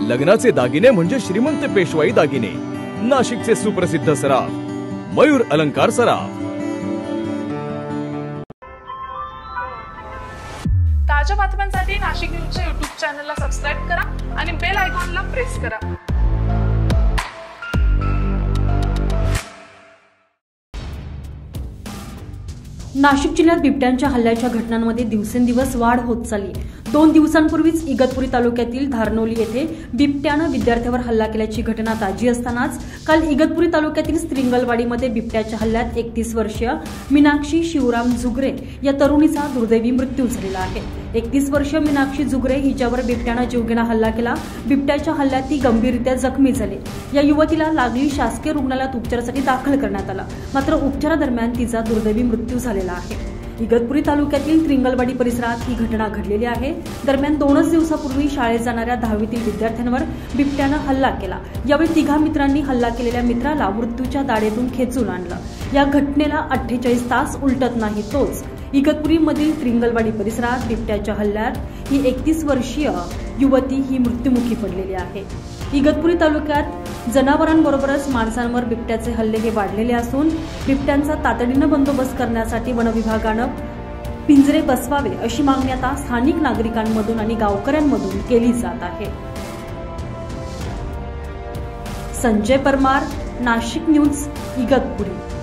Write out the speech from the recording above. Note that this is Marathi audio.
लग्नाचे दागिने म्हणजे श्रीमंत पेशवाई दागिने. नाशिकचे सुप्रसिद्ध सराफ मयूर अलंकार सराफ. ताज्या बातम्यांसाठी नाशिक न्यूजच्या YouTube चॅनलला सबस्क्राइब करा आणि बेल आयकॉनला प्रेस करा. नाशिक जिल्ह्यात बिबट्यांच्या हल्ल्याच्या घटनांमध्ये दिवसेंदिवस वाढ होत चालली. 2 दिवसांपूर्वीच इगतपुरी तालुक्यातील धारनोली येथे बिबट्यानं विद्यार्थ्यावर हल्ला केल्याची घटना ताजी असतानाच काल इगतपुरी तालुक्यातील स्त्रिंगलवाडीमध्ये बिबट्याच्या हल्ल्यात 31 वर्षीय मीनाक्षी शिवराम जुगरे या तरुणीचा दुर्दैवी मृत्यू झालेला आहे. 31 वर्षीय मीनाक्षी जुगरे हिच्यावर बिबट्यानं जीवघेणा हल्ला केला. बिबट्याच्या हल्ल्यात ती गंभीररित्या जखमी झाली. या युवतीला लागली शासकीय रुग्णालयात उपचारासाठी दाखल करण्यात आला, मात्र उपचारादरम्यान तिचा दुर्दैवी मृत्यू झालेला आहे. इगतपुरी तालुक्यातील त्रिंगलवाडी परिसरात ही घटना घडलेली आहे. दरम्यान 2 दिवसापूर्वी शाळेत जाणाऱ्या 10वीतील विद्यार्थ्यांवर बिबट्यानं हल्ला केला. यावेळी 3 मित्रांनी हल्ला केलेल्या मित्राला मृत्यूच्या दाढेतून खेचून आणलं. या घटनेला 48 तास उलटत नाही तोच इगतपुरीमधील त्रिंगलवाडी परिसरात बिबट्याच्या हल्ल्यात ही 31 वर्षीय युवती ही मृत्युमुखी पडलेली आहे. इगतपुरी तालुक्यात जनावरांबरोबरच माणसांवर बिबट्याचे हल्ले हे वाढलेले असून बिबट्यांचा तातडीनं बंदोबस्त करण्यासाठी वन विभागानं पिंजरे बसवावे अशी मागणी आता स्थानिक नागरिकांमधून आणि गावकऱ्यांमधून केली जात आहे. संजय परमार, नाशिक न्यूज, इगतपुरी.